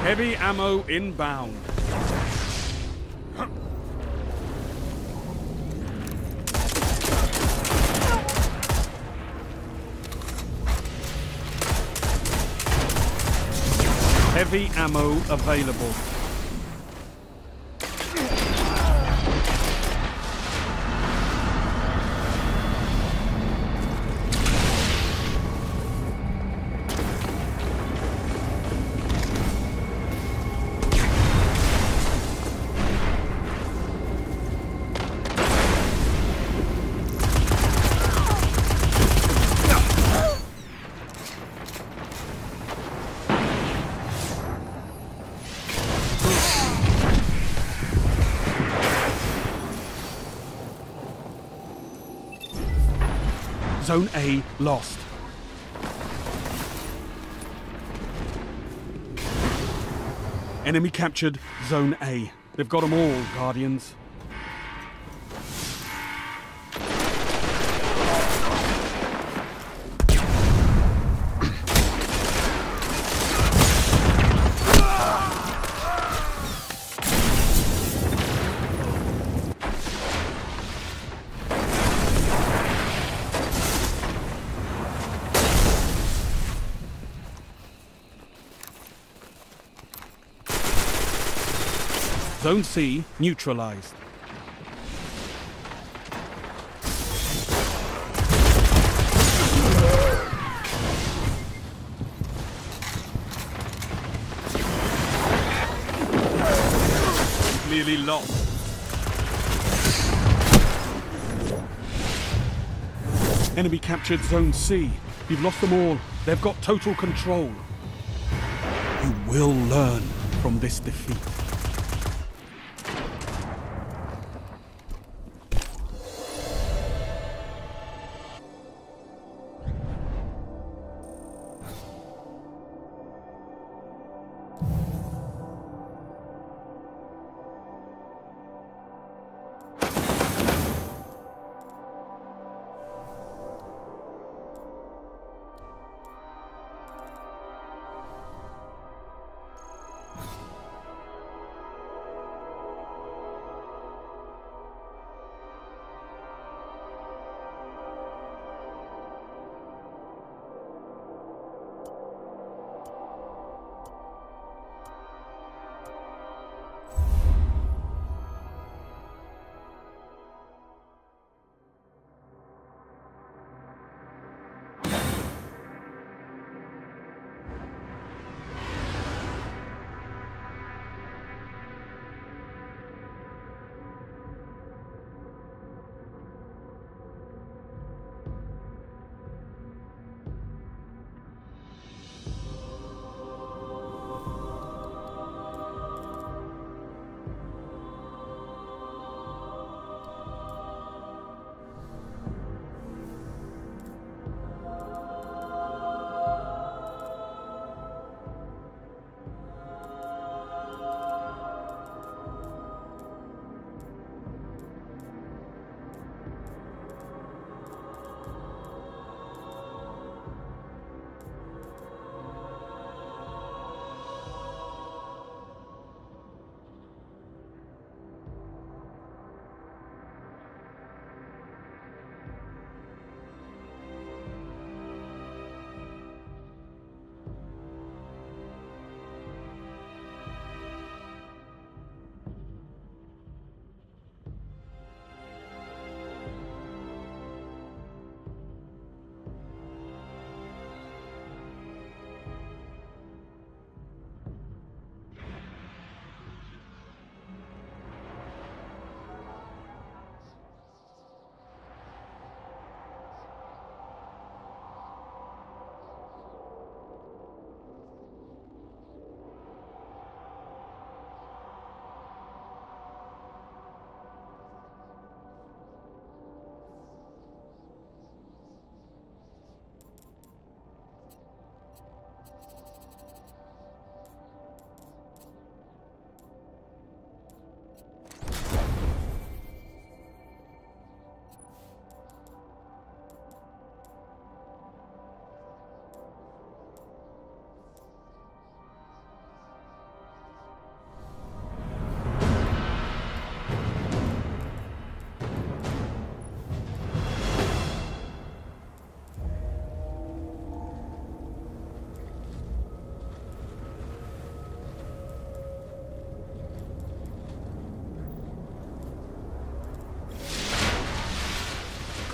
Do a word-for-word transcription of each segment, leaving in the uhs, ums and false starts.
Heavy ammo inbound. Heavy ammo available. Zone A lost. Enemy captured Zone A. They've got them all, Guardians. Zone C neutralized. Clearly lost. Enemy captured Zone C. You've lost them all. They've got total control. You will learn from this defeat.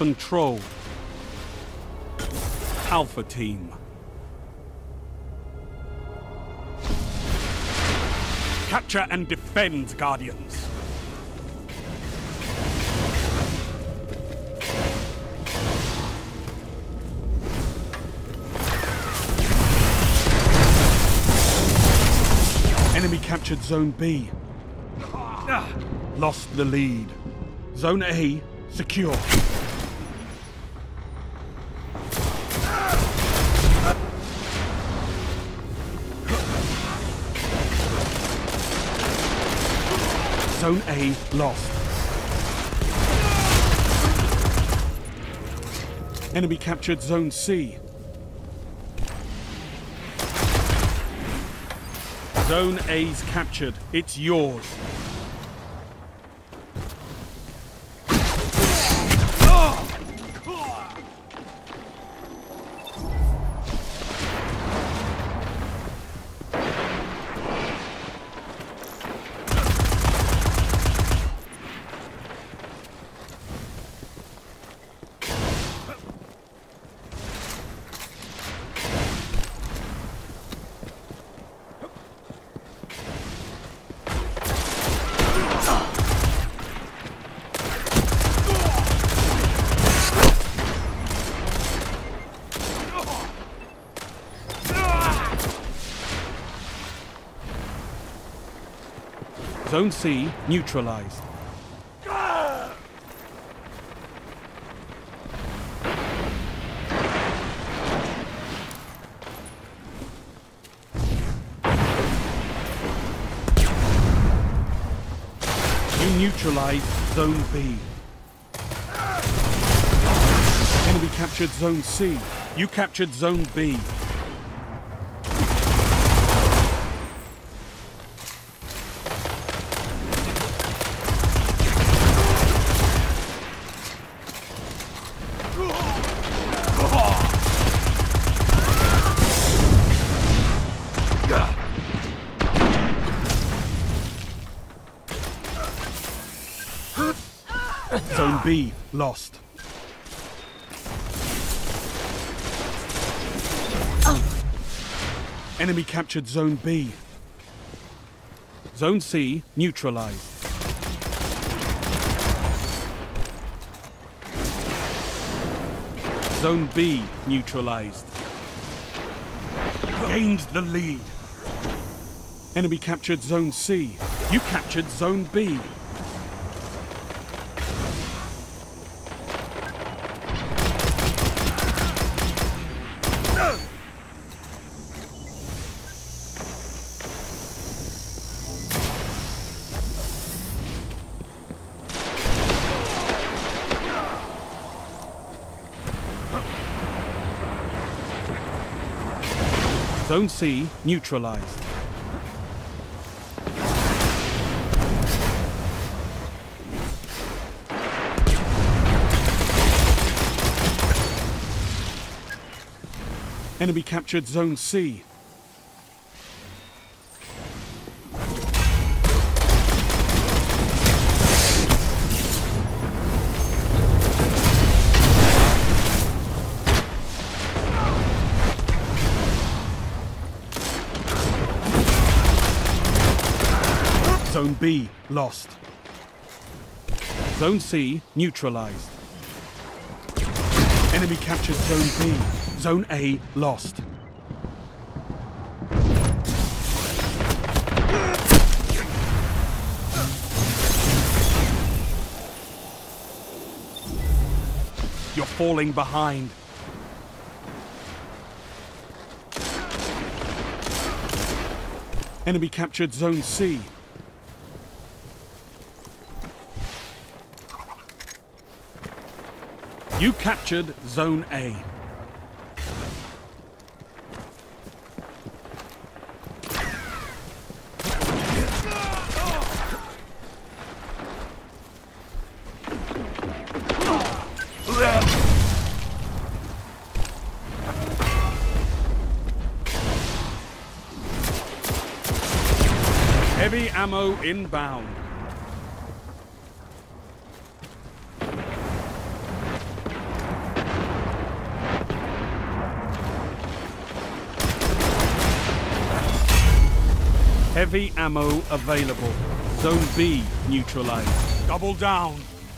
Control. Alpha Team. Capture and defend, Guardians. Enemy captured Zone B. Lost the lead. Zone A secure. Zone A lost. Enemy captured Zone C. Zone A's captured. It's yours. Zone C neutralized. You neutralized Zone B. Enemy captured Zone C. You captured Zone B. Zone B lost. Enemy captured Zone B. Zone C neutralized. Zone B neutralized. Gained the lead. Enemy captured Zone C. You captured Zone B. Zone C neutralized. Enemy captured Zone C. Zone B lost. Zone C neutralized. Enemy captured Zone B. Zone A lost. You're falling behind. Enemy captured Zone C. You captured Zone A. Heavy ammo inbound. Heavy ammo available. Zone B neutralized. Double down.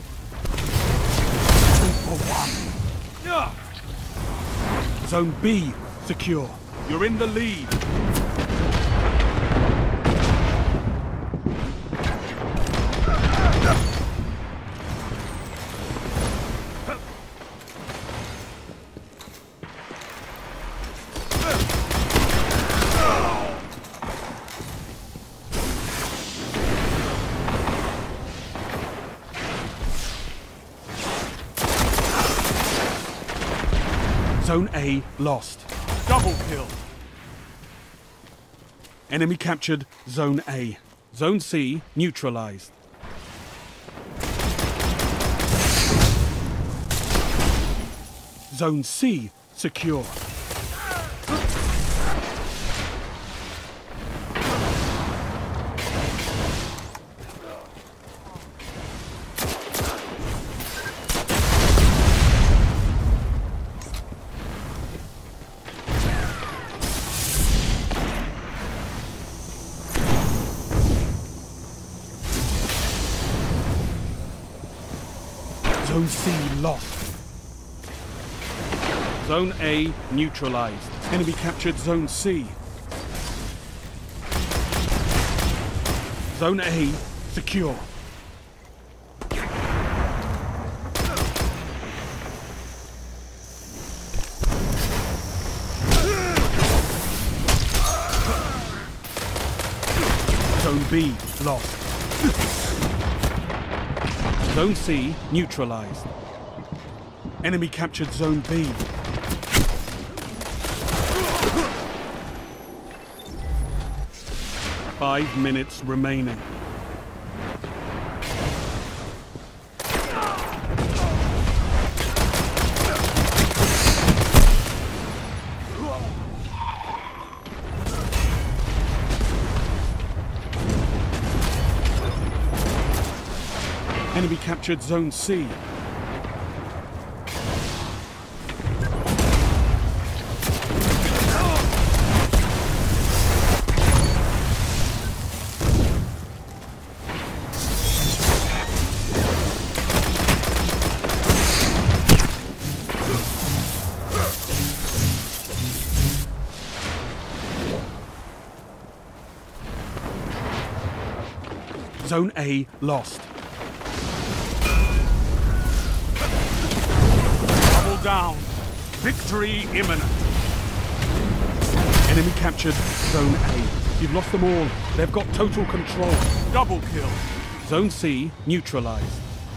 Two for one. Yeah. Zone B secure. You're in the lead. Zone A lost. Double kill. Enemy captured Zone A. Zone C neutralized. Zone C secure. Zone C lost. Zone A neutralized. Enemy captured Zone C. Zone A secure. Zone B lost. Zone C neutralized. Enemy captured Zone B. Five minutes remaining. Enemy captured Zone C. Zone A lost. Double down. Victory imminent. Enemy captured Zone A. You've lost them all. They've got total control. Double kill. Zone C neutralized.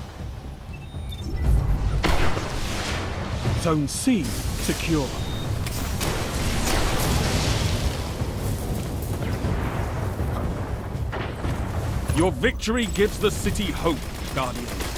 Zone C secure. Your victory gives the city hope, Guardian.